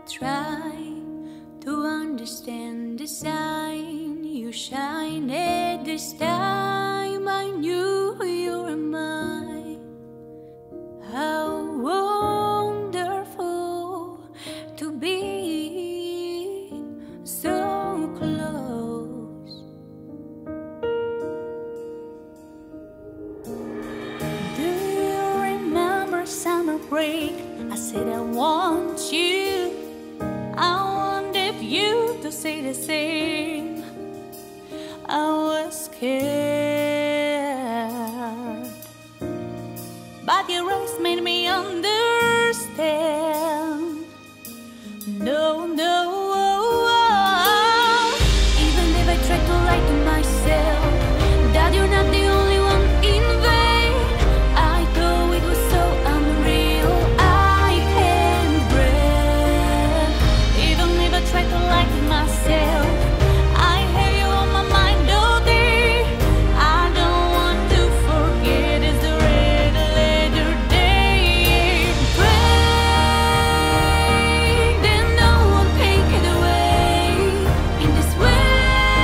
Try to understand the sign you shine at this time. I knew you were mine. How wonderful to be so close. Do you remember summer break? I said I want you. I wanted you to say the same. I was scared, but your eyes made me understand. No, no, even if I tried to lie to myself that you're not the only one in vain, I thought it was so unreal. I can't breathe. Even if I try to lie to myself, I have you on my mind all day. I don't want to forget it's the red letter day. Pray that no one take it away. In this way,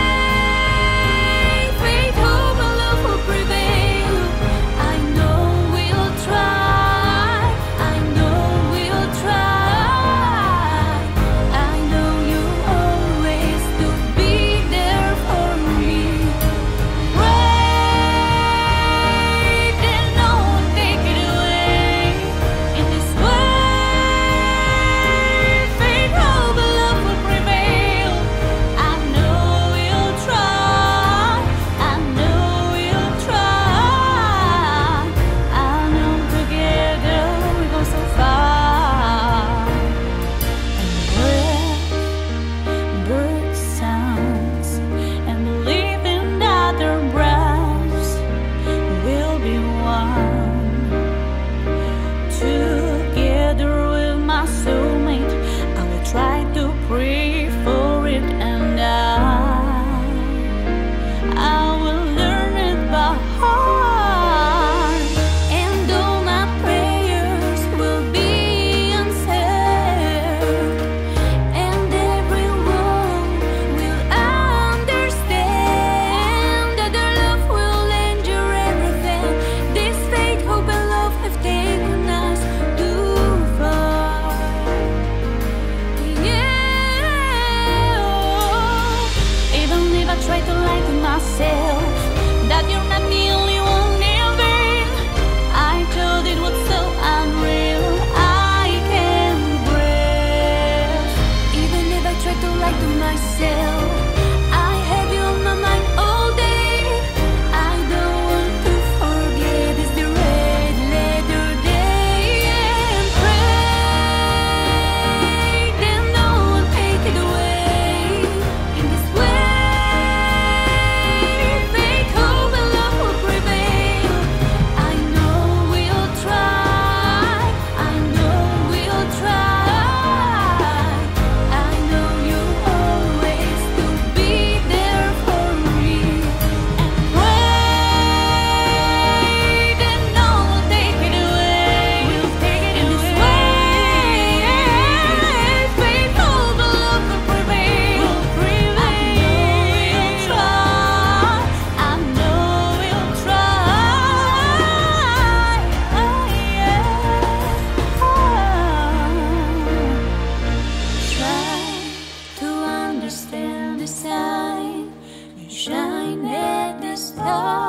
faith, hope, and love will prevail. I know we'll try. I know we'll try. I know you always to be there for me. Pray that no one take it away. In this way, faith, hope, and love will prevail. I know we'll try. I know we'll try. I know together we go so far. Bird sounds and believing that their breaths will be one. Together with my soulmate, I will try to pray for it, and I will learn it by heart. And all my prayers will be answered, and everyone will understand that their love will endure everything. This faith, hope, and love have taken us too far. Yeah. Even if I try to lie to myself that you're not the only one in vain, I told it was so unreal. I can't breathe. Even if I try to lie to myself, I have you on my mind all day. I don't want to forget it's the red letter day. And pray that no one take it away. In this way, faith, hope, and love will prevail. I know we'll try. I know we'll try. I know you always to be there for me. And pray that no one take it away. We'll take it in this way. Faith, hope, and love will prevail. I know we'll try. I know we'll try. Try to understand the sign you shine at the start.